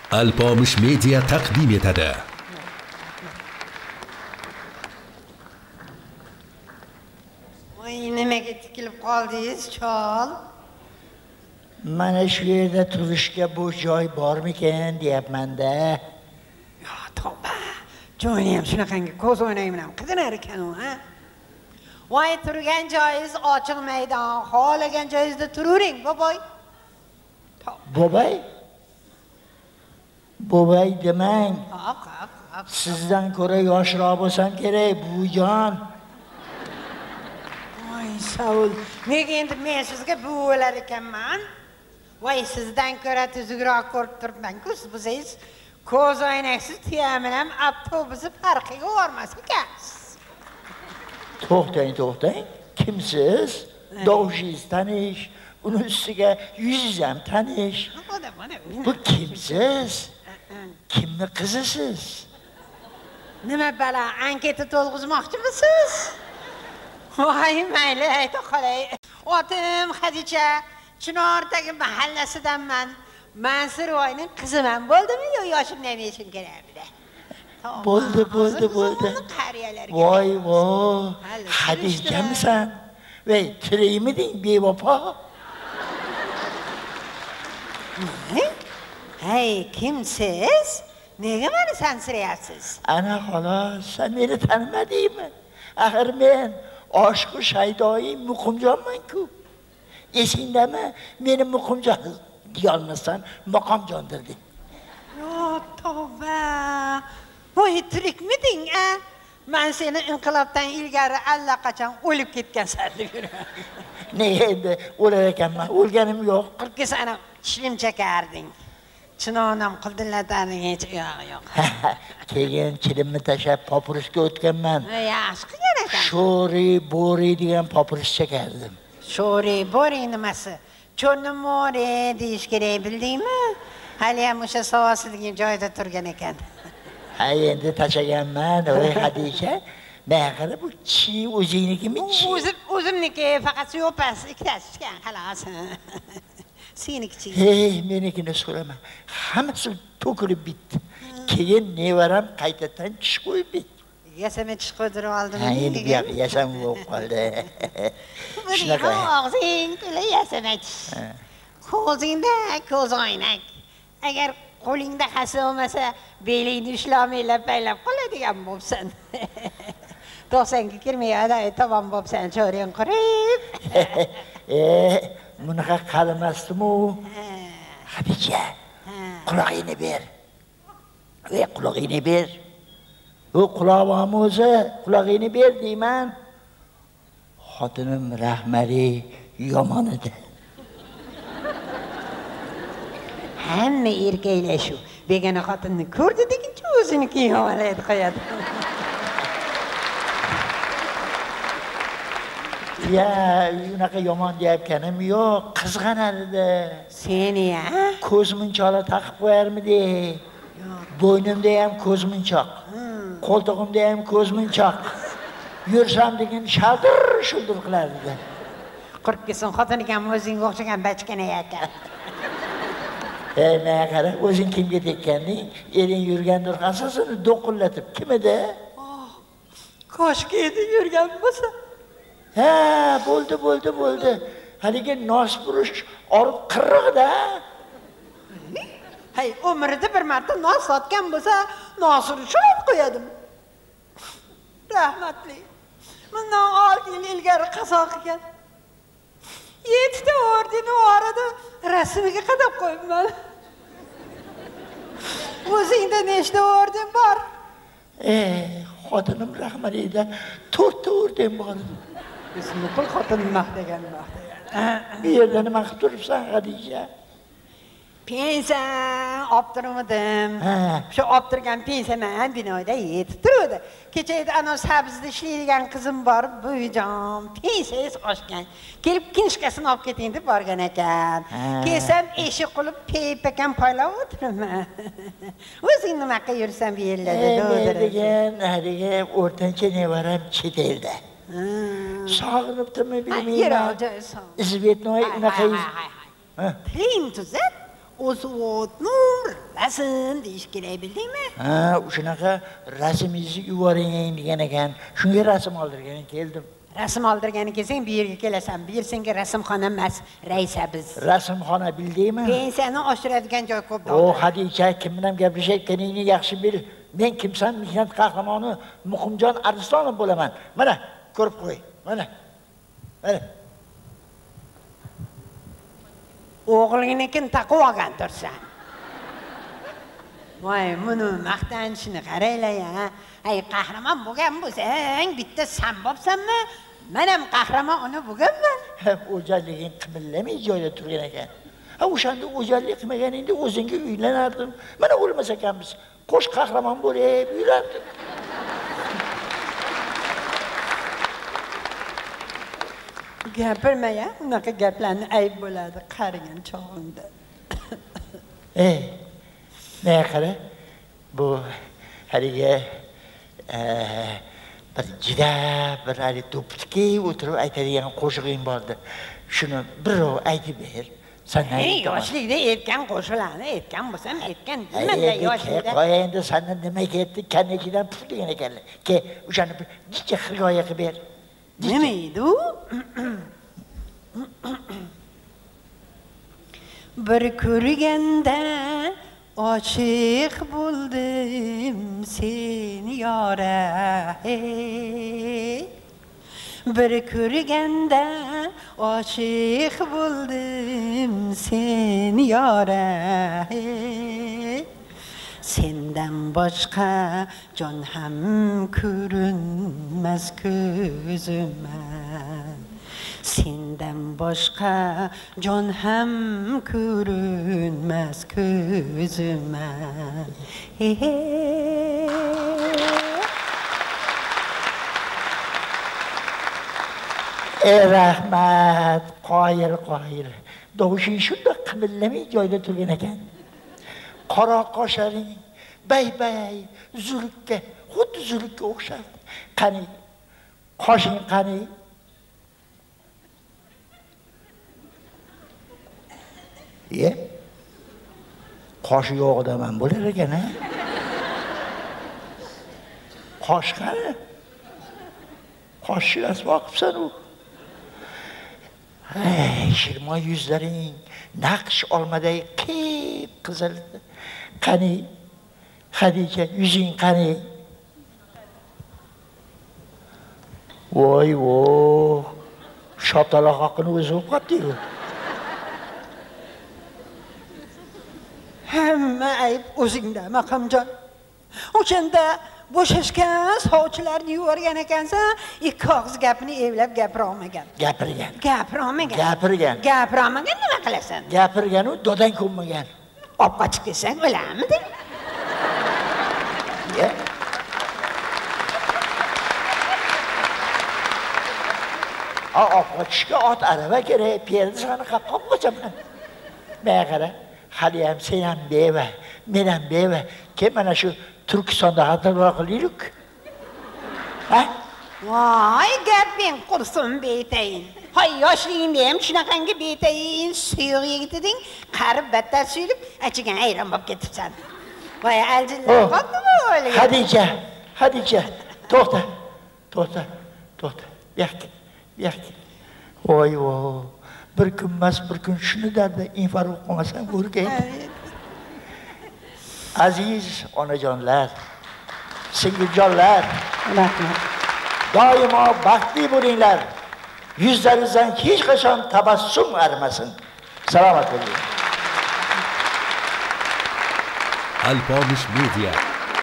Alpomish Media taqdim etadi. Voy, nimaga tikilib qoldingiz, chol? Mana shu yerda turishga bu joy bormikan deyapman-da. Yo, tavba. Joyni ham shunaqangi ko'z o'ynayman ham qidinar ekan u, ha? Voy, turgan joyingiz ochiq maydon, xohlagan joyingizda turavering, boboy. Bobay? Bobay demang. Hop. Sizdan ko'ra yoshroq bo'lsam kerak, buvijon. Voy, Saul, nega endi men sizga buvi bo'lar ekanman? Voy, sizdan ko'ra tuzukroq ko'rib turibman-ku, siz bo'lsangiz ko'z o'ynaksiz tuya bilan avtobusni farqiga bormas ekansiz. To'xtang. Kimsiz? Dovushingiz tanish, uni ustiga yuzingiz ham tanish. Bu kimsiz? Kimni qizisiz? Nima bala, anketa to'lg'izmoqchimisiz? Voy, mayli, ayta qolay. Otim Xadicha, Chinordagi mahallasidanman. Mansurvoyning qiziman, bo'ldimi yo yoshimdan yechim kerakmidi? Bo'ldi. Voy, Xadijamisan? Voy, tirikmiding bevafo? Hey, kimsiz? Nega meni sansirayapsiz? Ana xolos, sen meni tanimadingmi? Axir men oshiq shaydoyi Muqimjonman-ku. Esingdami? Meni Muqimjon deyolmasdan Maqomjondirding. Yo, tavba. Voy, tirikmiding, a? Men seni inqilobdan ilgari allaqachon o'lib ketgansan deb yuraman. Ne endi o'lar ekanman? O'lganim yo'q. 40 sana ishlim chekarding. Chinonam qildillatarning hech yo'q. Keyin chilimni tashab popurishga o'tganman. Yaxshi qilgan ekan. Sho'ri, bo'ri degan popurish chekardim. Sho'ri, bo'ri nimasi? Cho'rni mo'ri deyish kerak, bildingmi? Hali ham o'sha savosiligim joyida turgan ekan. Ha, endi tashaganman, voy Xadicha. Men qara bu chi o'zingnikimi chi? O'zimniki, faqat yo'pas, ikkitasi chiqqan, xolos. Seniki. Hey, menikini so'rama. Hammasi to'kilib bitdi. Keyin nevaram qaytadan tish qo'yib bitdi. Yasama tish qo'ydirib oldim. Ha, endi bu yoqqa yasam bo'lib qoldi. Shunaqa. Og'zing to'la yasama tish. Ko'zingda ko'z oynak. Agar qo'lingda hasa bo'lmasa, belingni ushlab paylab qoladigan bo'lsan. 90 ga kirmay aday tamom bo'lsan, cho'ring qurib. Bunaqa qaramasdim-u. Xadicha, quloqingni ber. Quloqingni ber. Quloqim o'zi, quloqingni ber deyman. Xotinim Rahmali yomon edi. Hamma erkaklar shu. Begona xotinni ko'rdi deguncha o'ziniki yomonlaydi qo'yadi. Ya, unaqa yomon deyapganim yo'q, qizg'anardi. Seni-ya? Ko'zmunchoqlar taqib qo'yarmidi? Bo'ynimda ham ko'zmunchoq. Qo'ltig'imda ham ko'zmunchoq. Yursam degan shaldir-shuldir qilardi. Qurib ketsin, xotiniga ham o'zingga o'xshagan bachkana ekan. Men qara, o'zing kimga tekkanding? Ering yurgandir asosini do'qillatib. Kim edi? Koshki edi yurgan bo'lsa. Ha, bo'ldi. Haligi nosburush orib qirg'ida. Hay, umrida bir marta nos sotgan bo'lsa, nosini sho'b qo'yadim. Rahmatli. Bundan 6 yil ilgari qazo qilgan. 7 ta ordeni orada rasmiga qadab qo'yibman. O'zingda nechta orden bor? Xotinim Rahmalida 4 ta orden bor. Ismi qul xotin maqtagan. Bu yerda nima qilib turibsan, Xadicha? Pensiya optirmadim. Shu optirgan pensiyam ham binoda yetib turadi. Kechada ana sabzida ishlaydigan qizim bor, buvijon, pensiyangiz oshgan. Kelib kinishkasini olib keting deb borgan ekan. Kelsam eshik qilib peypakan poylab o'tiribman. O'zing nima qilib yursan bu yerlarda? degan o'rtancha nevaram chet elda. Sog'inibdimi bilmayman. Izvetnoy unaqa. Tiling tuzat. O'sotning rasm deyish kerak, bildingmi? Ha, shunaqa rasmingizni yuboring degan ekan. Shunga rasm oldirgan keldim. Rasm oldirgani kelsang, bu yerga kelasan. Bu yer senga rasmxona emas, raisa biz. Rasmxona bildingmi? Pensiyani oshiradigan joy ko'p. O, Hadicha, kim bilan gaplashayotganingni yaxshi bil. Men kimsan? Mehnat qahramoni Muqimjon Arslonov bo'laman. Mana, ko'rib qo'y. Mana. Mana. O'g'lingnikin taqib olgan tursan. Voy, buni maqtanishini qaranglar-ya. Ay, qahramon bo'lgan bo'lsang, bitta sen bo'psanmi? Men ham qahramon uni bo'lganman. O'jarliging qimillamay joyda turgan ekan. Ha, o'shanda o'jarlik qilmaganingda o'zingga uylanardim. Mana o'lmas ekanmiz. Qo'sh qahramon bo'lib yurardim. Gapirma-ya, unaqa gaplarni ayb bo'ladi qarigan chog'ingda. Nega qara? Bu haliga bir juda bir hali to'pitki o'tirib aytadigan qo'shig'ing bordi. Shuni birov aytib ber. Sendan yoshlikda aytgan qo'shiqlarni aytgan bo'lsam, aytgan nimada yoshlikda. Qo'ya endi sendan nima ketdi? Kannikidan pul degan ekanlar. Ke, o'shani bir jicha hikoya qilib ber. Nima edi u? Bir ko'rganda oshiq bo'ldim seni yora. Bir ko'rganda oshiq bo'ldim seni yora. Sendan boshqa jon ham ko'rinmas ko'zimga. Sendan boshqa jon ham ko'rinmas ko'zimga. Rahmat, qoyil. Dovushing shunday qimillamay joyda turgan ekan. Qora qoshlaring bay, zulukka, xuddi zulukka o'xshar. Qani, qoshing qani? Qoshi yo'q odamman bo'lar ekan, ha? Qosh qani? Qoshni asvo qilibsan u. Shirmoy yuzlaring naqsh olmaday qip qizil. Qani, Hadicha, yuzing qani? Voy, shotala haqini o'zi o'qotdi-ku. Hamma ayb o'zingda, Maqamjon. O'shanda bo'shashgan sovchilarni yuborgan ekansan, ikki og'iz gapni evlab gapira olmagan. Gapirgan. Gapirolmagan nima qilasan? Gapirgan-u dodang ko'nmagan. Olib qochib kelsang o'lamidi? Olib qochishga ot arava kerak, piyoda sani qolib qochaman. Menga qara, hali ham sen ham beva, men ham beva. Kim mana shu Turkistonda xatirroq qilaylik. Ha? Voy, gaping qursin betayin. Hoy, yoshligingda ham shunaqangi betayin, suyuq yigit eding, qarib battar suyulib, achigan ayron bo'lib ketibsan. Voy, aljinlar qotdimi o'li? Hadicha, to'xta. Yo'q. Voy. Bir kun emas, bir kun shuni darda infarkt qilmasang o'rgay. Aziz onajonlar, singiljonlar, rahmat. Doimo baxtli bo'linglar. Yuzlaringizdan hech qachon tabassum arimasin. Salomat bo'ling. Alpomish Media